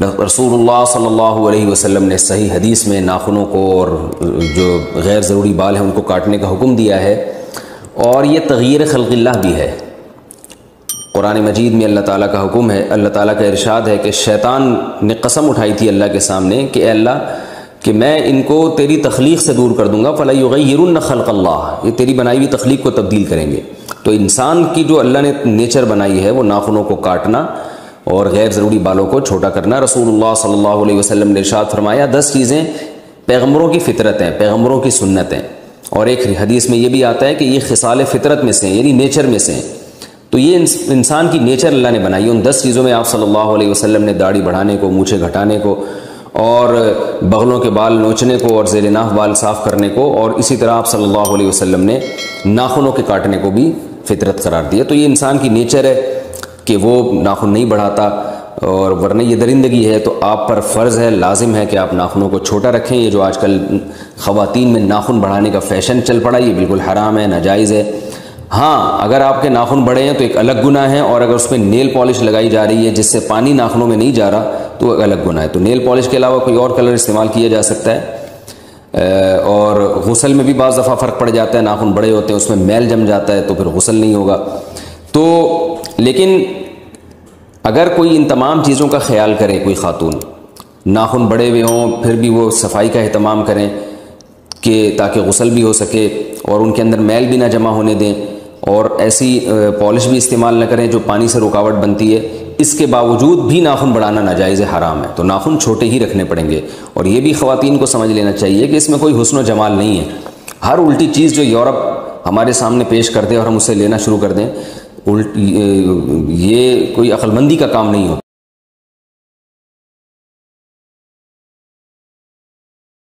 رسول اللہ صلی اللہ علیہ وسلم نے صحیح حدیث میں ناخنوں کو اور جو غیر ضروری بال ہیں ان کو کاٹنے کا حکم دیا ہے، اور یہ تغییر خلق اللہ بھی ہے۔ قرآن مجید میں اللہ تعالیٰ کا حکم ہے، اللہ تعالیٰ کا ارشاد ہے کہ شیطان نے قسم اٹھائی تھی اللہ کے سامنے کہ اے اللہ کہ میں ان کو تیری تخلیق سے دور کر دوں گا، فَلَا يُغَيِّرُنَّ خَلْقَ اللَّهِ، یہ تیری بنائی ہوئی تخلیق کو تبدیل کریں گے۔ تو انسان کی جو اللہ نے نیچر بنائی ہے وہ ناخنوں کو کاٹنا اور غیر ضروری بالوں کو چھوٹا کرنا۔ رسول اللہ صلی اللہ علیہ وسلم نے ارشاد فرمایا 10 چیزیں پیغمبروں کی فطرت ہیں، پیغمبروں کی سنت ہیں، اور ایک حدیث میں یہ بھی آتا ہے کہ یہ خصال فطرت میں سے ہیں، یعنی نیچر میں سے ہیں۔ تو یہ انسان کی نیچر اللہ نے بنائی ہے۔ ان 10 چیزوں میں آپ صلی اللہ علیہ وسلم نے داڑھی بڑھانے کو، مونچھیں گھٹانے کو، اور بغلوں کے بال نوچنے کو، اور زیر ناف بال صاف کرنے کو، اور اسی طرح آپ صلی اللہ علیہ وسلم نے ناخنوں کے کاٹنے کو بھی فطرت قرار دیا۔ تو یہ انسان کی نیچر ہے کہ وہ ناخن نہیں بڑھاتا، اور ورنہ یہ درندگی ہے، تو آپ پر فرض ہے، لازم ہے کہ آپ ناخنوں کو چھوٹا رکھیں۔ یہ جو آج کل خواتین میں ناخن بڑھانے کا فیشن چل پڑا، یہ بالکل حرام ہے، ناجائز ہے۔ ہاں اگر آپ کے ناخن بڑے ہیں تو ایک الگ گناہ ہے، اور اگر اس میں نیل پالش لگائی جا رہی ہے جس سے پانی ناخنوں میں نہیں جا رہا تو وہ الگ گناہ ہے۔ تو نیل پالش کے علاوہ کوئی اور کلر استعمال کیا جا سکتا ہے، اور غسل میں بھی بعض دفعہ فرق پڑ جاتا ہے، ناخن بڑے ہوتے ہیں اس میں میل جم جاتا ہے تو پھر غسل نہیں ہوگا۔ تو لیکن اگر کوئی ان تمام چیزوں کا خیال کرے، کوئی خاتون ناخن بڑے ہوئے ہوں پھر بھی وہ صفائی کا اہتمام کریں کہ تاکہ غسل بھی ہو سکے اور ان کے اندر میل بھی نہ جمع ہونے دیں، اور ایسی پالش بھی استعمال نہ کریں جو پانی سے رکاوٹ بنتی ہے، اس کے باوجود بھی ناخن بڑھانا ناجائز ہے، حرام ہے۔ تو ناخن چھوٹے ہی رکھنے پڑیں گے، اور یہ بھی خواتین کو سمجھ لینا چاہیے کہ اس میں کوئی حسن و جمال نہیں ہے۔ ہر الٹی چیز جو یورپ ہمارے سامنے پیش کر دے اور ہم اسے لینا شروع کر دیں، یہ کوئی عقل مندی کا کام نہیں ہوتا۔